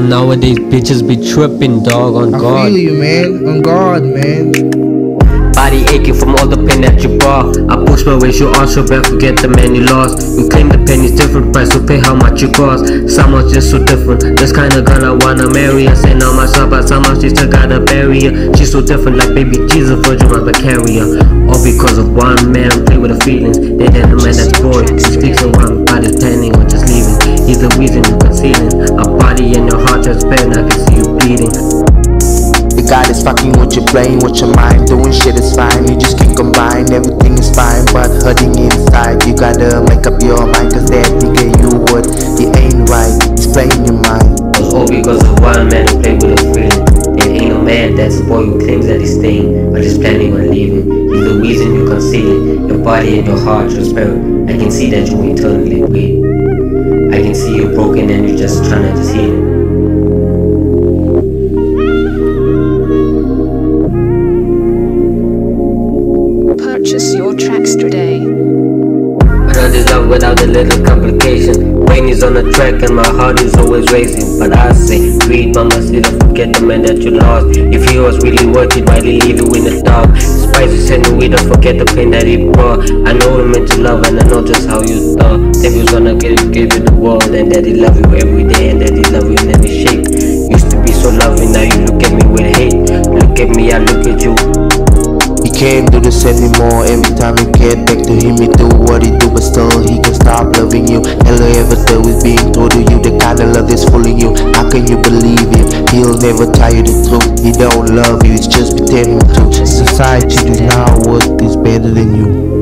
Nowadays bitches be tripping, dog, on God. I feel you, man. On God, man. Body aching from all the pain that you brought. I push my ways, you also better forget the man you lost. You claim the pain is different, price to pay how much you cost. Someone's just so different, this kind of girl I wanna marry. I say now myself, but somehow she still got a barrier. She's so different, like baby Jesus, virgin of the carrier. All because of one man, play with the feelings. They did a man that's bored, he speaks in one body planning or just leaving. He's the reason you're concealing a body in your heart that's pain. I can see you bleeding. The God is fucking with your brain, with your mind. Doing shit is fine, you just can't combine. Everything is fine, but hurting inside. You gotta make up your mind, cause that nigga you would, he ain't right, he's playing your mind. It's all because of one man who played with his feeling. There ain't no man that's a boy who claims that he's staying, but just planning on leaving. He's the reason you're concealing your body and your heart, your spirit. I can see that you eternally bleed. I can see you're broken and you're just trying to just heal it. Purchase your tracks today. Another love without a little complication. Brain is on the track and my heart is always racing. But I say, greed, mamacita, forget the man that you lost. If he was really worth it, why'd he leave you in the dark? Spicy senorita, forget the pain that he brought. I know him meant to love and I know just how you thought. That he was gonna give you the world and that he love you every day and that he love you in every shape. Used to be so loving, now you look at me with hate. Look at me, I look at you. He can't do this anymore. Every time you get back to him, he do what he do, but still he can stop loving you. All I ever do is being told to you, the kind of love that's fooling you. How can you believe him? He'll never tell you the truth. He don't love you, he's just pretending to. Society do now what is better than you.